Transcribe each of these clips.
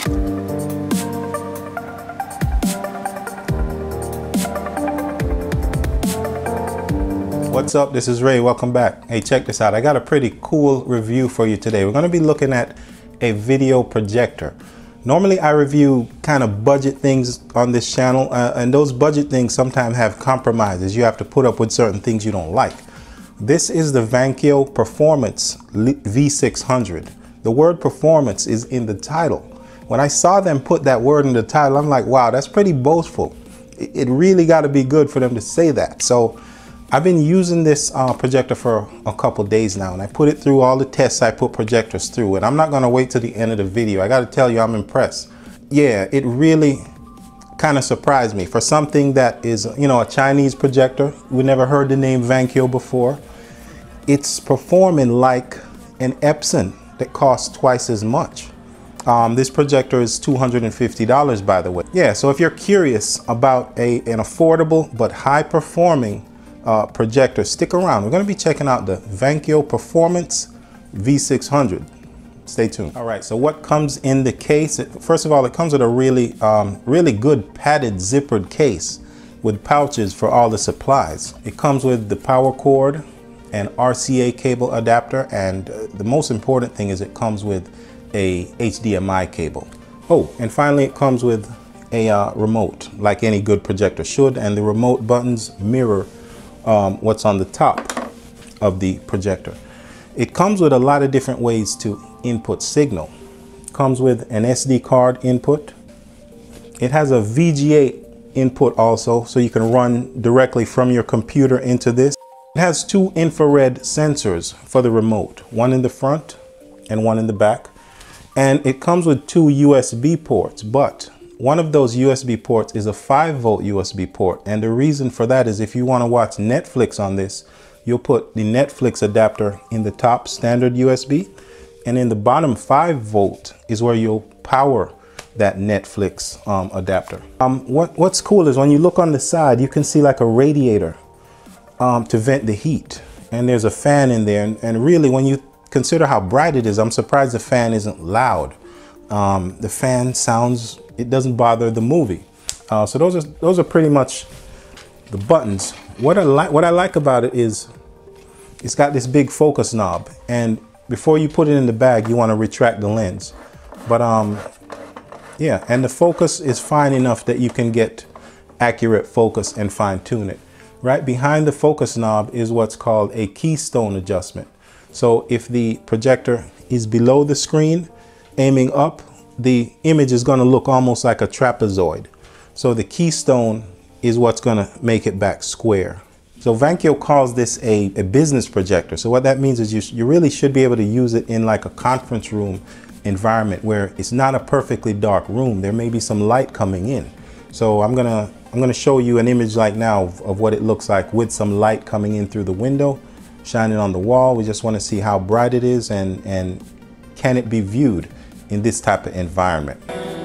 What's up? This is Ray. Welcome back. Hey, check this out. I got a pretty cool review for you today. We're going to be looking at a video projector. Normally I review kind of budget things on this channel, and those budget things sometimes have compromises. You have to put up with certain things you don't like. This is the Vankyo Performance V600. The word performance is in the title. When I saw them put that word in the title, I'm like, wow, that's pretty boastful. It really got to be good for them to say that. So I've been using this projector for a couple days now, and I put it through all the tests I put projectors through, and I'm not going to wait till the end of the video. I got to tell you, I'm impressed. Yeah, it really kind of surprised me for something that is, you know, a Chinese projector. We never heard the name Vankyo before. It's performing like an Epson that costs twice as much. This projector is $250, by the way. Yeah, so if you're curious about an affordable but high performing projector, stick around. We're going to be checking out the Vankyo Performance V600. Stay tuned. All right, so what comes in the case? First of all, it comes with a really good padded zippered case with pouches for all the supplies. It comes with the power cord and RCA cable adapter, and the most important thing is it comes with a HDMI cable. Oh, and finally it comes with a remote, like any good projector should, and the remote buttons mirror what's on the top of the projector. It comes with a lot of different ways to input signal. It comes with an SD card input. It has a VGA input also, so you can run directly from your computer into this. It has two infrared sensors for the remote, one in the front and one in the back. And it comes with two USB ports, but one of those USB ports is a 5-volt USB port, and the reason for that is if you want to watch Netflix on this, you'll put the Netflix adapter in the top standard USB, and in the bottom 5-volt is where you'll power that Netflix adapter. What's cool is when you look on the side, you can see like a radiator to vent the heat, and there's a fan in there, and really when you consider how bright it is, I'm surprised the fan isn't loud. The fan sounds, it doesn't bother the movie. So those are pretty much the buttons. What I like about it is it's got this big focus knob, and before you put it in the bag, you want to retract the lens. But yeah, and the focus is fine enough that you can get accurate focus and fine tune it. Right behind the focus knob is what's called a keystone adjustment. So if the projector is below the screen, aiming up, the image is going to look almost like a trapezoid. So the keystone is what's going to make it back square. So Vankyo calls this a business projector. So what that means is you really should be able to use it in like a conference room environment where it's not a perfectly dark room. There may be some light coming in. So I'm gonna show you an image like now of what it looks like with some light coming in through the window, shining on the wall. We just want to see how bright it is and can it be viewed in this type of environment.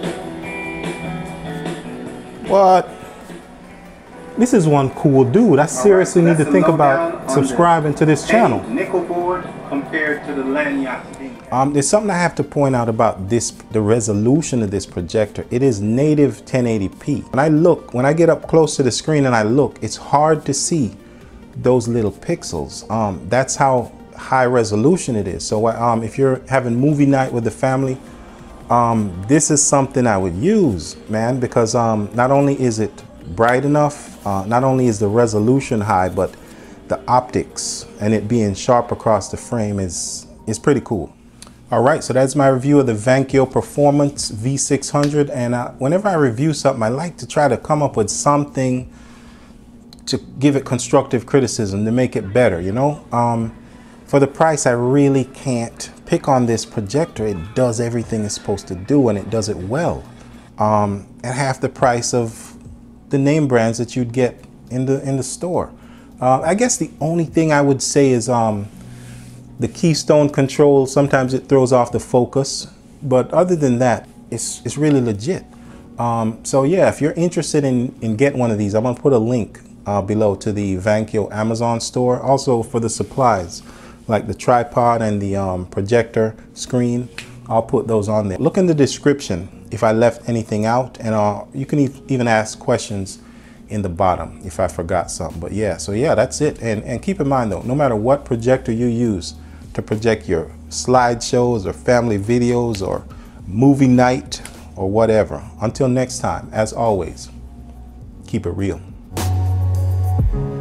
What? This is one cool dude. I seriously need to think about subscribing to this channel. Nickel board compared to the lanyard. There's something I have to point out about this, the resolution of this projector. It is native 1080p. When I get up close to the screen and I look, it's hard to see those little pixels. That's how high resolution it is. So if you're having movie night with the family, this is something I would use, man, because not only is it bright enough, not only is the resolution high, but the optics and it being sharp across the frame is pretty cool. All right, so that's my review of the Vankyo Performance V600, and whenever I review something, I like to try to come up with something to give it constructive criticism to make it better, you know. For the price, I really can't pick on this projector. It does everything it's supposed to do, and it does it well at half the price of the name brands that you'd get in the store. I guess the only thing I would say is the keystone control, sometimes it throws off the focus, but other than that, it's really legit. So yeah, if you're interested in getting one of these, I'm gonna put a link below to the Vankyo Amazon store. Also for the supplies, like the tripod and the projector screen, I'll put those on there. Look in the description if I left anything out, and you can even ask questions in the bottom if I forgot something. But yeah, so yeah, that's it. And keep in mind though, no matter what projector you use to project your slideshows or family videos or movie night or whatever, until next time, as always, keep it real.